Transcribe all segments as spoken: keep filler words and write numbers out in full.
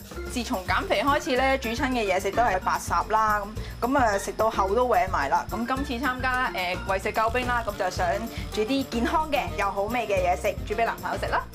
自從減肥開始咧，煮親嘅嘢食都係白霎啦，咁咁啊食到口都搲埋啦。咁今次參加誒為食救兵啦，咁就想煮啲健康嘅又好味嘅嘢食，煮俾男朋友食啦。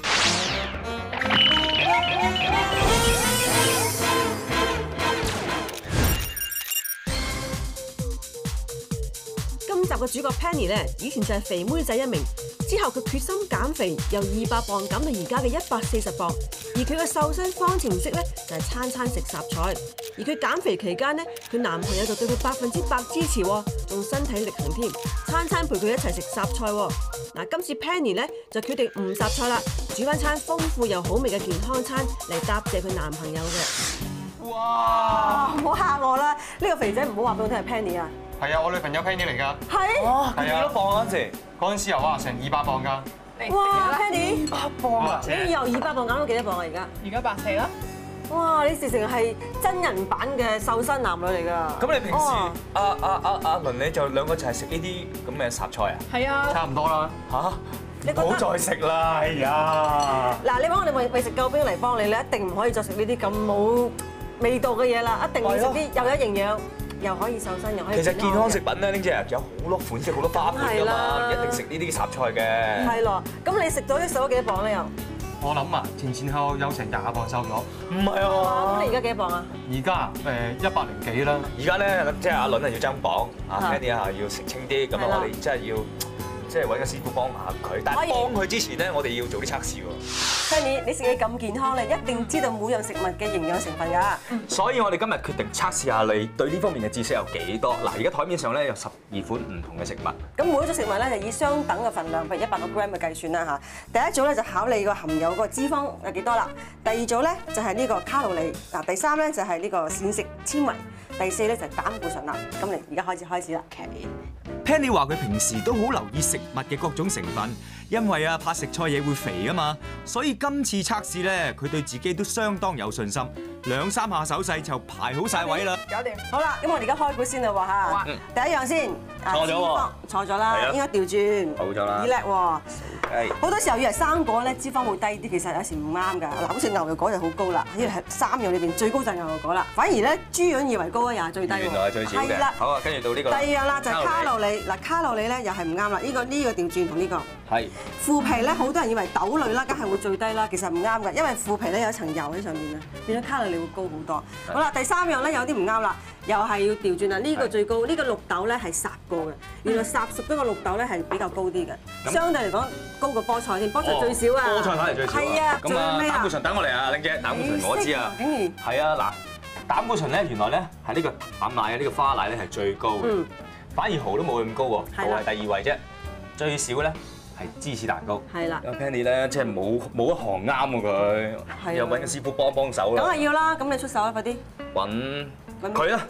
今集嘅主角 Penny 咧，以前就係肥妹仔一名，之後佢決心減肥，由二百磅減到而家嘅一百四十磅。而佢嘅瘦身方程式咧，就係餐餐食雜菜。而佢減肥期間咧，佢男朋友就對佢百分之百支持，仲身體力行添，餐餐陪佢一齊食雜菜。嗱，今次 Penny 咧就決定唔雜菜啦，煮翻餐豐富又好味嘅健康餐嚟答謝佢男朋友嘅。 哇！ 唔好嚇我啦，呢個肥仔唔好話俾我聽係 Penny 啊。 係啊，我女朋友 Penny 嚟㗎。 係。 哇！佢幾多磅嗰陣時？ 嗰陣時有啊，成二百磅㗎。 哇 ，Penny， 二百磅啊！ 你由二百磅減到幾多磅啊？而家？ 而家百四啦。 哇！你直情係真人版嘅瘦身男女嚟㗎。 咁你平時哦阿阿阿阿倫你就兩個就係食呢啲咁嘅雜菜啊？ 係啊。 差唔多啦。 嚇！ 你覺得唔好再食啦！哎呀！ 嗱，你揾我哋為為食救兵嚟幫你，你一定唔可以再食呢啲咁冇味道嘅嘢啦，一定要食啲又有營養，又可以瘦身，又可以。 其實健康食品咧，呢隻有好多款式、好多花款㗎嘛， 係一定食呢啲雜菜嘅。 係咯，咁你食咗啲瘦咗幾多磅咧？又我諗啊，前前後後有成廿磅瘦咗。 唔係啊！ 咁你而家幾多磅啊？ 而家誒一百零幾啦。 而家咧，即係阿倫係要增磅，阿嚇 Penny 啊要食清啲，咁啊係啦我哋真係要即係揾個師傅幫下佢。但係幫佢之前咧，我哋要做啲測試喎。 Penny，你食嘢咁健康咧，一定知道每樣食物嘅營養成分㗎。 所以我哋今日決定測試下你對呢方面嘅知識有幾多。嗱，而家台面上咧有十二款唔同嘅食物。 咁每一種食物咧就以相等嘅份量，譬如一百個 gram 嘅計算啦嚇。第一組咧就考你個含有個脂肪有幾多啦。第二組咧就係呢個卡路里。嗱，第三咧就係呢個膳食纖維。第四咧就係膽固醇啦。咁你而家開始開始啦。 Penny 話佢平時都好留意食物嘅各種成分，因為啊怕食錯嘢會肥啊嘛，所以今次測試咧佢對自己都相當有信心，兩三下手勢就排好晒位啦。 搞掂。 好啦，咁我哋而家開估先啦喎嚇。第一樣先， 錯咗喎啊脂肪錯咗啦， 係啊應該調轉。 好咗啦以叻喎。 係好多時候以為生果咧脂肪會低啲，其實有時唔啱㗎。嗱，好似牛油果就好高啦，呢係三樣裏邊最高就係牛油果啦。反而咧豬潤以為高啊，又係最低喎。 原來係最少嘅係啦。 好啊，跟住到呢個。 第二樣啦就係卡路里。嗱，卡路里咧又係唔啱啦。呢個呢個調轉同呢個。 係。 腐皮咧，好多人以為豆類啦，梗係會最低啦，其實唔啱㗎，因為腐皮咧有一層油喺上面啊，變咗卡路里會高好多。好啦，第三樣咧有啲唔啱啦，又係要調轉啦。呢個最高，呢個綠豆咧係烚過嘅，原來烚熟咗個綠豆咧係比較高啲嘅，相對嚟講高過菠菜添，菠菜最少啊。 菠菜睇嚟最少。 係啊， 咁啊， 最尾啊膽固醇等我嚟啊，玲姐，膽固醇我知啊。 竟然係啊，嗱，膽固醇咧原來咧係呢個淡奶啊，呢個花奶咧係最高嘅， 嗯反而蠔都冇咁高喎， 係啦蠔係第二位啫，最少咧係芝士蛋糕。 係啦， 阿 Penny 咧，即係冇冇一行啱喎佢， 係啊又揾個師傅幫幫手梗啦。 係要啦，咁你出手啊，快啲。 揾揾佢啦。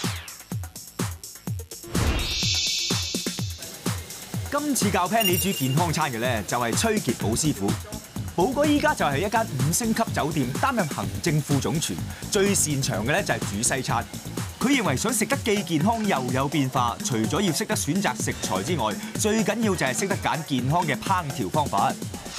今次教 Penny 煮健康餐嘅咧就係崔傑寶師傅。寶哥依家就係一間五星級酒店擔任行政副總廚，最擅長嘅咧就係煮西餐。佢認為想食得既健康又有變化，除咗要識得選擇食材之外，最緊要就係識得揀健康嘅烹調方法。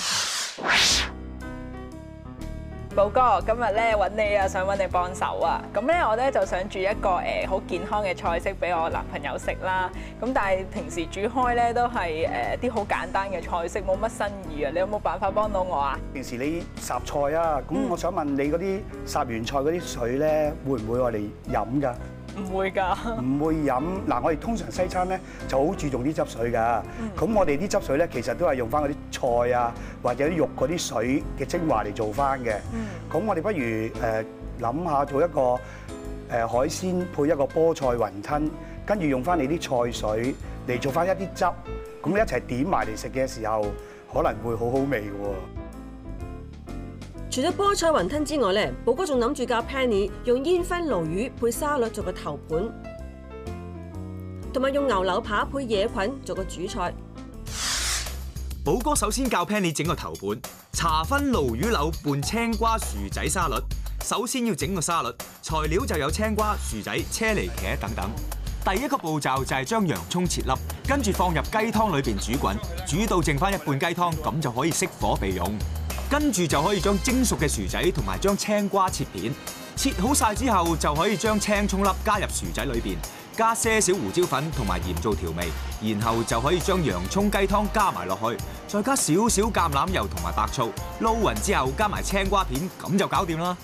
寶哥，今日咧揾你啊，想揾你幫手啊。咁咧我咧就想煮一個誒好健康嘅菜式俾我男朋友食啦。咁但係平時煮開咧都係誒啲好簡單嘅菜式，冇乜新意啊。你有冇辦法幫到我啊？ 平時你烚菜啊，咁我想問你嗰啲烚完菜嗰啲水咧，會唔會我哋飲㗎？ 唔會㗎。 唔會飲。嗱，我哋通常西餐咧就好注重啲汁水㗎。咁我哋啲汁水咧，其實都係用翻嗰啲菜啊，或者啲肉嗰啲水嘅精華嚟做翻嘅。咁我哋不如誒諗下做一個誒海鮮配一個菠菜雲吞，跟住用翻你啲菜水嚟做翻一啲汁，咁一齊點埋嚟食嘅時候，可能會好好味喎。 除咗菠菜雲吞之外咧，寶哥仲諗住教 Penny 用煙燻鱸魚配沙律做個頭盤，同埋用牛柳扒配野菌做個主菜。 寶哥首先教 Penny 整個頭盤，茶燻鱸魚柳拌青瓜薯仔沙律。首先要整個沙律，材料就有青瓜、薯仔、車厘茄等等。第一個步驟就係將洋葱切粒，跟住放入雞湯裏邊煮滾，煮到剩翻一半雞湯，咁就可以熄火備用。 跟住就可以將蒸熟嘅薯仔同埋將青瓜切片，切好晒之後就可以將青葱粒加入薯仔裏邊，加些少胡椒粉同埋鹽做調味，然後就可以將洋葱雞湯加埋落去，再加少少橄欖油同埋白醋，撈勻之後加埋青瓜片，咁就搞掂啦。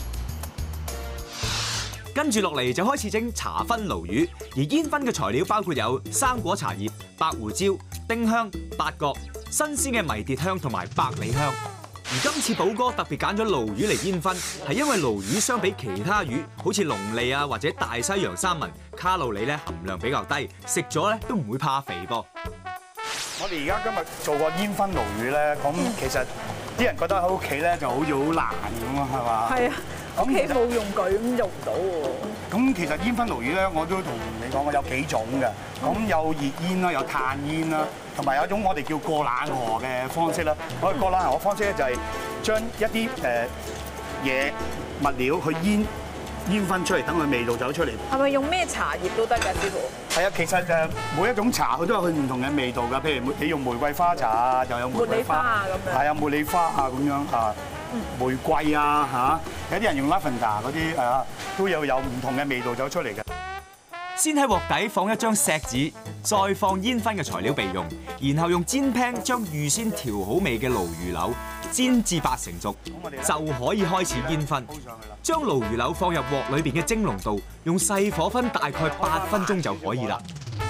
跟住落嚟就開始整茶燻鱸魚，而煙燻嘅材料包括有生果茶葉、白胡椒、丁香、八角、新鮮嘅迷迭香同埋百里香。而今次寶哥特別揀咗鱸魚嚟煙燻，係因為鱸魚相比其他魚，好似龍脷啊或者大西洋三文，卡路里咧含量比較低，食咗咧都唔會怕肥噃。 我哋而家今日做個煙燻鱸魚咧，咁其實啲人覺得喺屋企咧就好似好難咁啊，係嘛？ 係啊。屋企冇用具咁用唔到喎。 咁其實煙燻鱸魚咧，我都同你講，我有幾種嘅。咁有熱煙啦，有炭煙啦，同埋有一種我哋叫過冷河嘅方式啦。我哋過冷河嘅方式咧就係將一啲誒嘢物料去煙煙燻出嚟，等佢味道走出嚟。係咪用咩茶葉都得㗎，師傅？係啊，其實誒每一種茶佢都有佢唔同嘅味道㗎。譬如你用玫瑰花茶啊，就有玫瑰花啊咁樣。係啊，茉莉花啊咁樣啊。玫瑰啊嚇，有啲人用 lavender 嗰啲啊，都有有唔同嘅味道走出嚟嘅。 先喺鑊底放一張錫紙，再放煙燻嘅材料備用，然後用煎 pan 將預先調好味嘅鱸魚柳煎至八成熟，就可以開始煙燻。將鱸魚柳放入鑊裏邊嘅蒸籠度，用細火燻大概八分鐘就可以啦。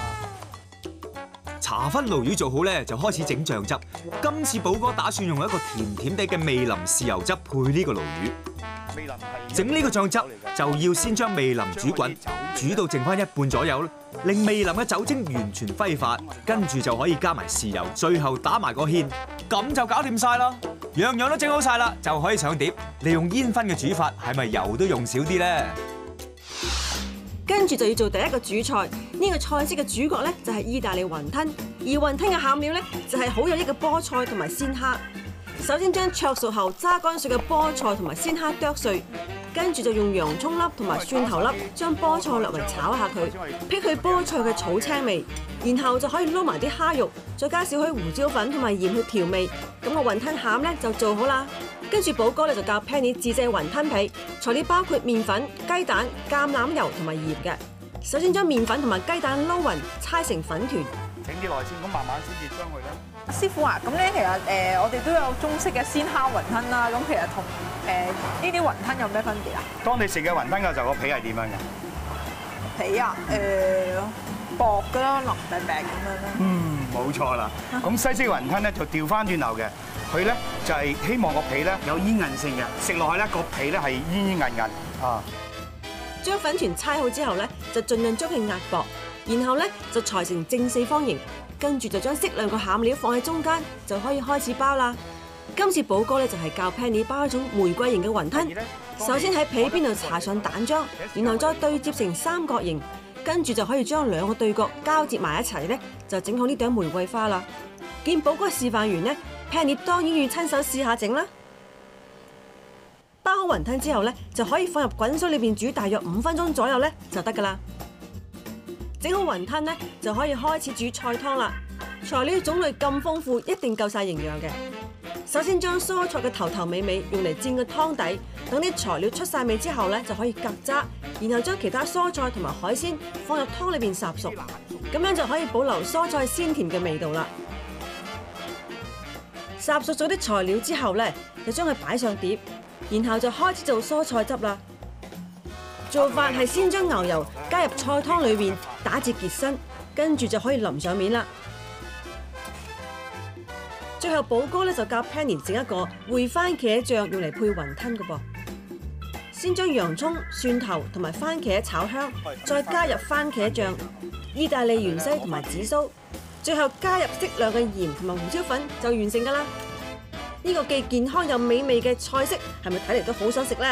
茶燻鱸魚做好咧，就開始整醬汁。今次寶哥打算用一個甜甜地嘅味淋豉油汁配呢個鱸魚。整呢個醬汁就要先將味淋煮滾，煮到剩翻一半左右，令味淋嘅酒精完全揮發，跟住就可以加埋豉油，最後打埋個芡，咁就搞掂晒啦。樣樣都整好晒啦，就可以上碟。利用煙燻嘅煮法，係咪油都用少啲咧？ 跟住就要做第一個主菜，呢個菜式嘅主角咧就係意大利雲吞，而雲吞嘅餡料咧就係好有益嘅菠菜同埋鮮蝦。首先將焯熟後揸乾水嘅菠菜同埋鮮蝦剁碎，跟住就用洋葱粒同埋蒜頭粒將菠菜略為炒下佢，辟去菠菜嘅草青味，然後就可以撈埋啲蝦肉，再加少許胡椒粉同埋鹽去調味，咁個雲吞餡咧就做好啦。跟住寶哥咧就教 Penny 自製雲吞皮，材料包括麵粉、雞蛋、橄欖油同埋鹽嘅。首先將麵粉同埋雞蛋撈勻，搓成粉團。 整啲耐先，咁慢慢先至將佢咧。 師傅啊，咁咧其實誒我哋都有中式嘅鮮蝦雲吞啦，咁其實同誒呢啲雲吞有咩分別啊？ 當你食嘅雲吞嘅時候，個皮係點樣嘅？ 皮啊，誒薄㗎啦，腍餅餅咁樣啦。嗯， 冇錯啦。咁西式雲吞咧就調翻轉頭嘅，佢咧就係希望個皮咧有煙韌性嘅，食落去咧個皮咧係煙煙韌韌啊。 將粉團搓好之後咧，就盡量將佢壓薄，然後咧就裁成正四方形，跟住就將適量個餡料放喺中間，就可以開始包啦。今次寶哥咧就係教 Penny 包一種玫瑰型嘅雲吞。首先喺皮邊度搽上蛋漿，然後再對接成三角形，跟住就可以將兩個對角交接埋一齊咧，就整好呢朵玫瑰花啦。見寶哥示範完咧 ，Penny 當然要親手試下整啦。包好雲吞之後咧，就可以放入滾水裏邊煮大約五分鐘左右咧就得噶啦。整好雲吞咧，就可以開始煮菜湯啦。材料種類咁豐富，一定夠晒營養嘅。首先將蔬菜嘅頭頭尾尾用嚟煎個湯底，等啲材料出晒味之後咧，就可以隔渣，然後將其他蔬菜同埋海鮮放入湯裏邊烚熟，咁樣就可以保留蔬菜鮮甜嘅味道啦。烚熟咗啲材料之後咧，就將佢擺上碟，然後就開始做蔬菜汁啦。做法係先將牛油加入菜湯裏邊打至結身，跟住就可以淋上面啦。最後寶哥咧就教 Penny 整一個燴番茄醬用嚟配雲吞嘅噃。先將洋葱、蒜頭同埋番茄炒香，再加入番茄醬、意大利芫茜同埋紫蘇，最後加入適量嘅鹽同埋胡椒粉就完成㗎啦。呢個既健康又美味嘅菜式，係咪睇嚟都好想食呢？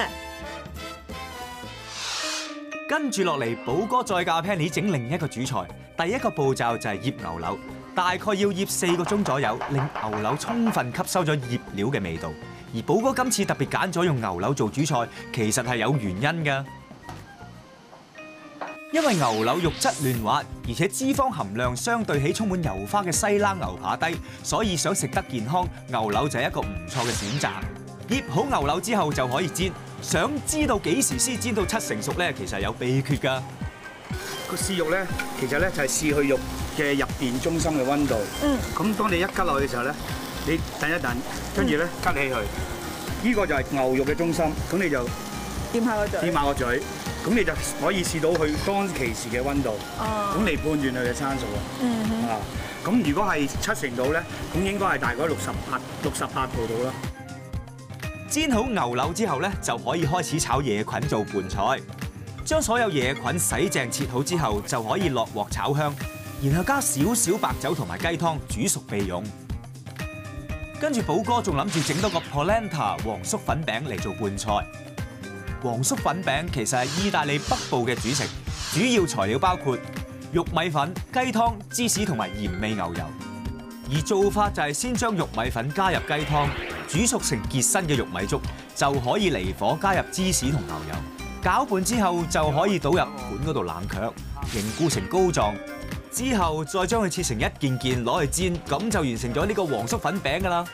跟住落嚟，寶哥再教 Penny 整另一個主菜。第一個步驟就係醃牛柳，大概要醃四個鐘左右，令牛柳充分吸收咗醃料嘅味道。而寶哥今次特別揀咗用牛柳做主菜，其實係有原因㗎。 因為牛柳肉質嫩滑，而且脂肪含量相對起充滿油花嘅西冷牛扒低，所以想食得健康，牛柳就係一個唔錯嘅選擇。醃好牛柳之後就可以煎。想知道幾時先煎到七成熟咧？其實有秘訣㗎。 個試肉咧，其實咧就係試去肉嘅入邊中心嘅溫度。嗯。咁當你一吉落去嘅時候咧，你等一等，跟住咧吉起佢。呢個就係牛肉嘅中心，咁你就掂下個嘴。 掂下個嘴，咁你就可以試到佢當其時嘅溫度。哦。咁嚟判斷佢嘅生熟啊。嗯。啊，咁如果係七成度咧，咁應該係大概六十八、六十八度到啦。 煎好牛柳之後咧，就可以開始炒椰菌做拌菜。將所有椰菌洗淨切好之後，就可以落鑊炒香，然後加少少白酒同埋雞湯煮熟備用。跟住寶哥仲諗住整多個 polenta 黃粟粉餅嚟做拌菜。黃粟粉餅其實係意大利北部嘅主食，主要材料包括玉米粉、雞湯、芝士同埋鹽味牛油。而做法就係先將玉米粉加入雞湯，煮熟成結身嘅玉米粥，就可以離火加入芝士同牛油。攪拌之後就可以倒入盤嗰度冷卻，凝固成膏狀。之後再將佢切成一件件攞去煎，咁就完成咗呢個黃粟粉餅㗎啦。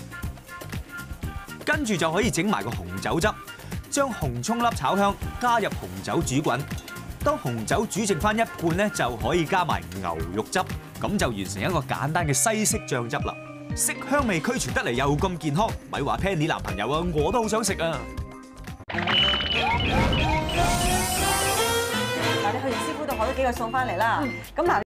跟住就可以整埋個紅酒汁，將紅葱粒炒香，加入紅酒煮滾。當紅酒煮剩翻一半咧，就可以加埋牛肉汁，咁就完成一個簡單嘅西式醬汁啦。色香味俱全得嚟又咁健康，咪話 Penny 男朋友啊，我都好想食啊！ 嗱，你去完師傅度學咗幾個餸翻嚟啦，咁嗱。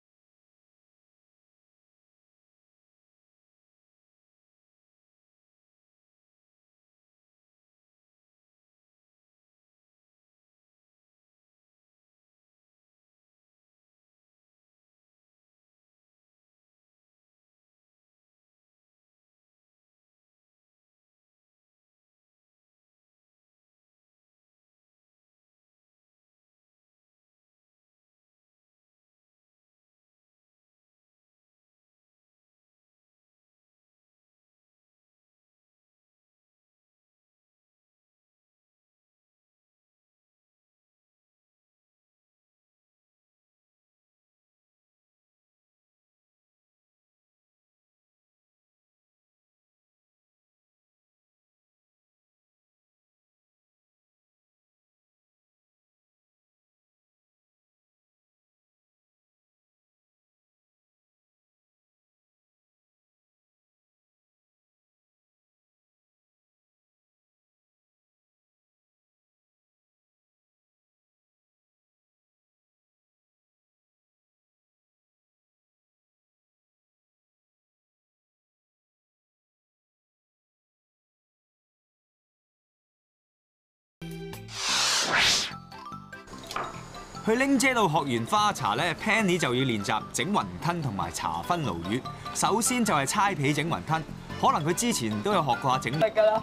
去玲姐度學完花茶咧 ，Penny 就要練習整雲吞同埋茶分鱸魚。首先就係猜皮整雲吞，可能佢之前都有學過下整。 得㗎啦。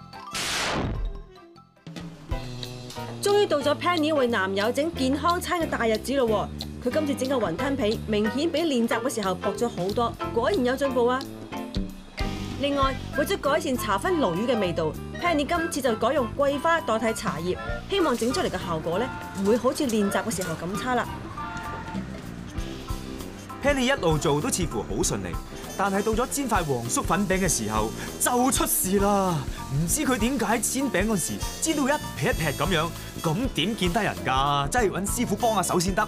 終於到咗 Penny 為男友整健康餐嘅大日子咯喎！佢今次整嘅雲吞皮明顯比練習嘅時候薄咗好多，果然有進步啊！另外，為咗改善茶分鱸魚嘅味道 ，Penny 今次就改用桂花代替茶葉，希望整出嚟嘅效果咧唔會好似練習嘅時候咁差啦。 Penny 一路做都似乎好順利，但係到咗煎塊黃粟粉餅嘅時候就出事啦！唔知佢點解煎餅嗰時煎到一劈一劈咁樣，咁點見得人㗎？真係揾師傅幫下手先得。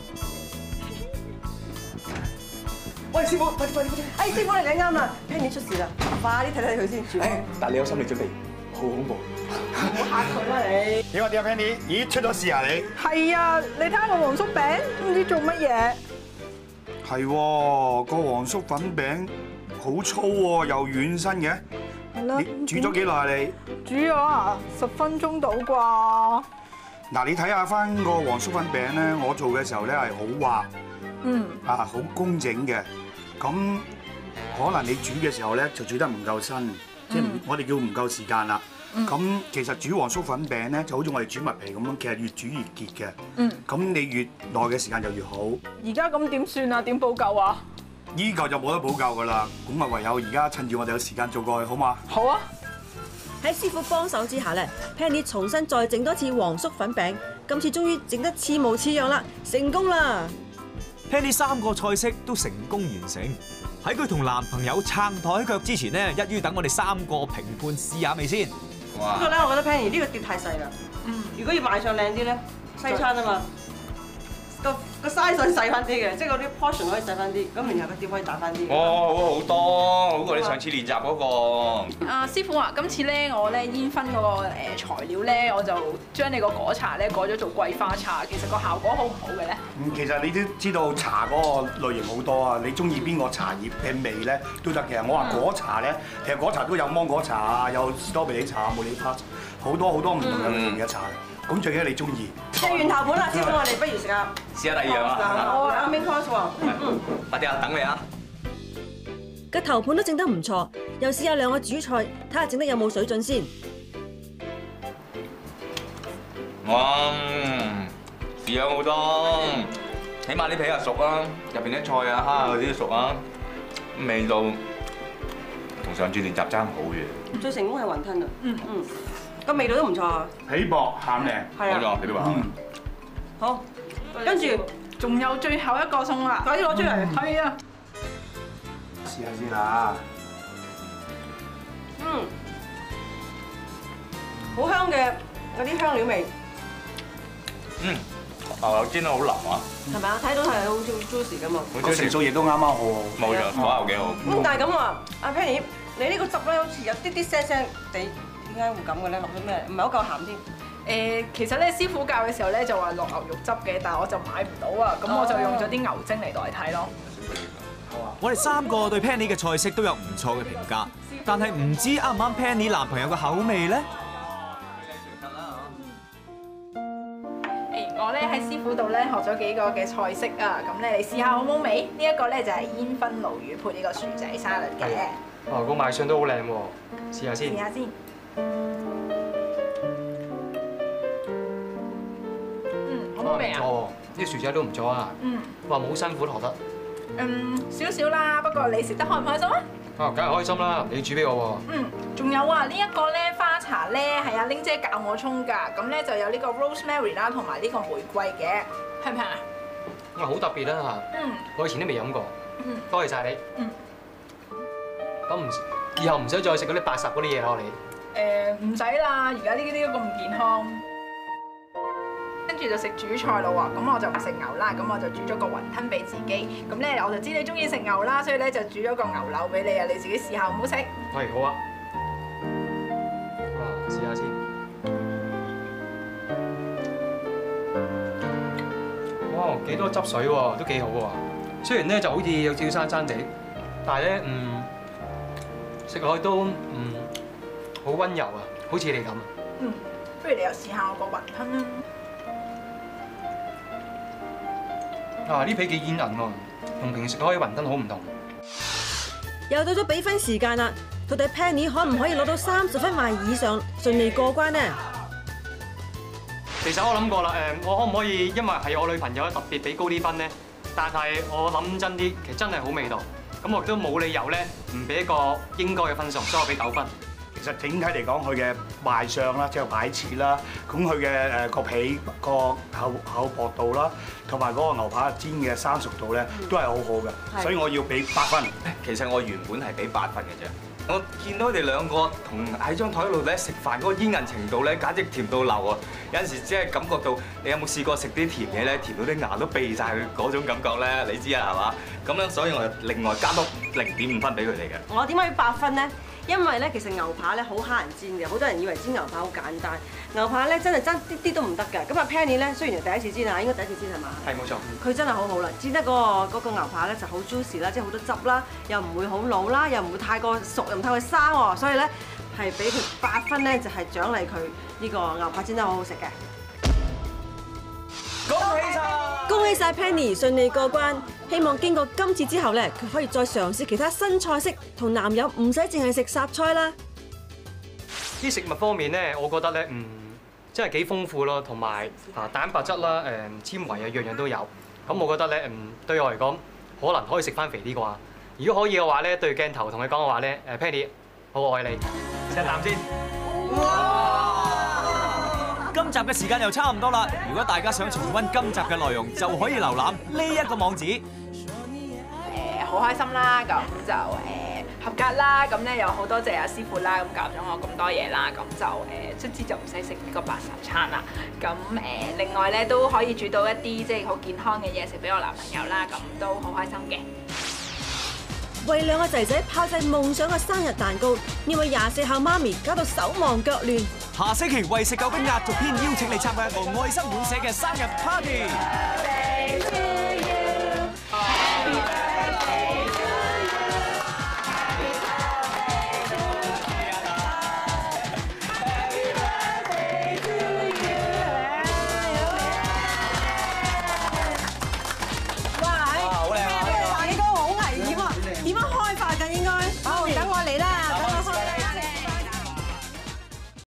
喂，師傅，快啲快啲快啲！哎，師傅你睇啱啦 ，Penny 出事啦，快啲睇睇佢先。 誒，但你有心理準備，好恐怖。 唔好嚇佢啦你。 點啊點啊 Penny，咦出咗事啊你？ 係啊，你睇下個黃粟餅都唔知做乜嘢。 係喎，個黃粟粉餅好粗喎，又軟身嘅。 係咯。 你煮咗幾耐啊你？ 煮咗啊，十分鐘到啩。 嗱，你睇下翻個黃粟粉餅咧，我做嘅時候咧係好滑， 嗯， 啊好工整嘅。咁可能你煮嘅時候咧就煮得唔夠新，即係唔我哋叫唔夠時間啦。咁其實煮黃粟粉餅咧就好似我哋煮麥皮咁樣，其實越煮越結嘅。嗯。咁你越耐嘅時間就越好。 而家咁點算啊？點補救啊？ 依嚿就冇得補救噶啦，咁啊唯有而家趁住我哋有時間做過去，好嘛？ 好啊。 喺師傅幫手之下咧 ，Penny 重新再整多次黃粟粉餅，今次終於整得似模似樣啦，成功啦 Penny 三個菜式都成功完成。喺佢同男朋友撐台腳之前呢，一於等我哋三個評判試下味先。 不過咧，我覺得 Penny 呢個碟太細啦。嗯。如果要賣相靚啲咧，西餐啊嘛，個個 size 可以細翻啲嘅，即係嗰啲 portion 可以細翻啲，咁然後個碟可以大翻啲。 哦，好好多，好過你上次練習嗰個。 啊，師傅啊，今次咧我咧煙燻嗰個誒材料咧，我就將你個果茶咧改咗做桂花茶，其實個效果好唔好嘅咧？ 嗯，其實你都知道茶嗰個類型好多啊，你中意邊個茶葉嘅味咧都得嘅。我話果茶咧，其實果茶都有芒果茶啊，有士多啤梨茶、茉莉花，好多好多唔同嘅類型嘅茶。咁最緊要你中意。 食完頭盤啦，師傅，我哋不如食下試下第二樣啊！ 我阿 Main course 喎。嗯。 快啲啊，等你啊！ 個頭盤都整得唔錯，又試下兩個主菜，睇下整得有冇水準先。 哇，試咗好多，起碼啲皮又熟啦，入邊啲菜啊、蝦嗰啲都熟啊，味道同上次練習爭好遠。 最成功係雲吞啊！嗯嗯，個味道都唔錯啊。 皮薄餡靚， 係啊， 冇錯，你都話。 嗯。 好，跟住仲有最後一個餸啦， 快啲攞出嚟。 係啊。 試下先啦。 嗯，好香嘅嗰啲香料味。 嗯，牛油煎得好腍啊！ 係咪啊？睇到係好 juicy 噶嘛。 個成數亦都啱啱好喎。 冇錯，火候幾好。 咁但係咁話，阿 Penny，你呢個汁咧好似有啲啲腥腥地，點解會咁嘅咧？落咗咩？唔係好夠鹹添。 誒，其實咧師傅教嘅時候咧就話落牛肉汁嘅，但係我就買唔到啊，咁我就用咗啲牛精嚟代替咯。 我哋三個對 Penny 嘅菜式都有唔錯嘅評價，但係唔知啱唔啱 Penny 男朋友嘅口味咧？ 誒，我咧喺師傅度咧學咗幾個嘅菜式啊，咁咧你試下好唔好味？呢一個咧就係煙燻鱸魚配呢個薯仔沙律嘅。 哦，個賣相都好靚喎，試下先。 試下先。嗯，好唔好味啊？ 唔錯，啲薯仔都唔錯啊。 嗯。 哇，冇辛苦學得。 嗯，少少啦，不過你食得開唔開心啊？ 啊，梗係開心啦！你煮俾我喎。 嗯，仲有啊，呢一個咧花茶咧係阿玲姐教我沖㗎，咁咧就有呢個 rosemary 啦，同埋呢個玫瑰嘅，係唔係啊？ 哇，好特別啊！ 嗯， 我以前都未飲過。 嗯， 多謝晒你。 嗯。 咁唔，以後唔使再食嗰啲白烚嗰啲嘢啦，我哋。 誒唔使啦，而家呢啲都咁健康。跟住就食主菜咯喎，咁我就唔食牛啦，咁我就煮咗個雲吞俾自己。咁咧我就知你中意食牛啦，所以咧就煮咗個牛柳俾你啊，你自己試下好唔好食？ 係，好啊。哇，試下先。哇，幾多汁水喎，都幾好喎。雖然咧就好似有少少生生地，但係咧嗯食落去都嗯好溫柔啊，好似你咁啊。 嗯，不如你又試下我個雲吞啦。 啊！呢皮幾煙韌喎，同平時開雲吞好唔同。 又到咗比分時間啦，到底 Penny 可唔可以攞到三十分或以上，順利過關呢？ 其實我諗過啦，誒，我可唔可以因為係我女朋友特別俾高啲分呢？但係我諗真啲，其實真係好味道。咁我亦都冇理由咧唔俾一個應該嘅分數，所以我俾九分。 其實整體嚟講，佢嘅賣相啦，即係擺設啦，咁佢嘅誒個皮個厚厚薄度啦，同埋嗰個牛扒煎嘅生熟度咧，都係好好嘅，所以我要俾八分。 其實我原本係俾八分嘅啫。我見到佢哋兩個同喺張台度咧食飯嗰個煙韌程度咧，簡直甜到流啊！有陣時只係感覺到，你有冇試過食啲甜嘢咧，甜到啲牙都痹晒佢嗰種感覺咧？你知啊，係嘛？咁樣所以我就另外加多零點五分俾佢哋嘅。 我點解要八分呢？因為咧，其實牛扒咧好蝦人煎嘅，好多人以為煎牛扒好簡單，牛扒咧真係爭啲啲都唔得嘅。咁啊 Penny 咧雖然係第一次煎啊，應該第一次煎係嘛？ 係冇錯。 佢真係好好啦，煎得嗰個嗰個牛扒咧就好 juicy 啦，即係好多汁啦，又唔會好老啦，又唔會太過熟，又唔太過生喎，所以咧係俾佢八分咧，就係獎勵佢呢個牛扒煎得好好食嘅。 恭喜晒！ 恭喜晒 Penny 順利過關，希望經過今次之後咧，佢可以再嘗試其他新菜式，同男友唔使淨係食雜菜啦。 啲食物方面咧，我覺得咧，嗯，真係幾豐富咯，同埋啊蛋白質啦、誒纖維啊，樣樣都有。咁我覺得咧，嗯，對我嚟講，可能可以食翻肥啲啩。如果可以嘅話咧，對鏡頭同佢講嘅話咧，誒 Penny，我愛你，食啖先。 今集嘅時間又差唔多啦，如果大家想重溫今集嘅內容，就可以瀏覽呢一個網址。 誒好開心啦，咁就誒合格啦，咁咧有好多謝阿師傅啦，咁教咗我咁多嘢啦，咁就誒卒之就唔使食呢個白烚餐啦。咁誒另外咧都可以煮到一啲即係好健康嘅嘢食俾我男朋友啦，咁都好開心嘅。 為兩個仔仔炮製夢想嘅生日蛋糕，呢位廿四孝媽咪搞到手忙腳亂。 下星期為食救兵壓軸篇，邀請你參加一個愛心滿瀉嘅生日 party。